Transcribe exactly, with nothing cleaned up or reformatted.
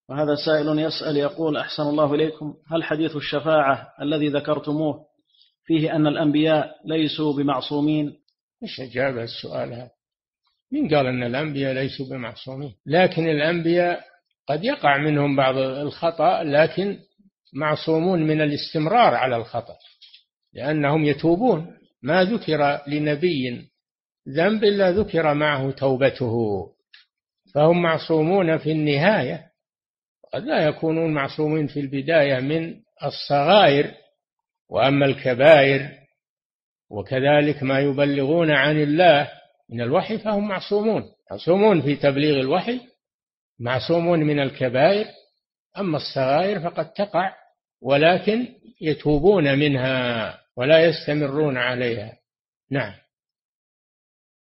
وهذا سائل يسأل يقول: أحسن الله إليكم، هل حديث الشفاعة الذي ذكرتموه فيه أن الأنبياء ليسوا بمعصومين؟ إيش أجاب السؤال هذا؟ من قال أن الأنبياء ليسوا بمعصومين؟ لكن الأنبياء قد يقع منهم بعض الخطأ، لكن معصومون من الاستمرار على الخطأ، لأنهم يتوبون. ما ذكر لنبي ذنب إلا ذكر معه توبته، فهم معصومون في النهاية. قد لا يكونون معصومين في البداية من الصغائر، وأما الكبائر وكذلك ما يبلغون عن الله من الوحي فهم معصومون، معصومون في تبليغ الوحي، معصومون من الكبائر. أما الصغائر فقد تقع، ولكن يتوبون منها ولا يستمرون عليها. نعم.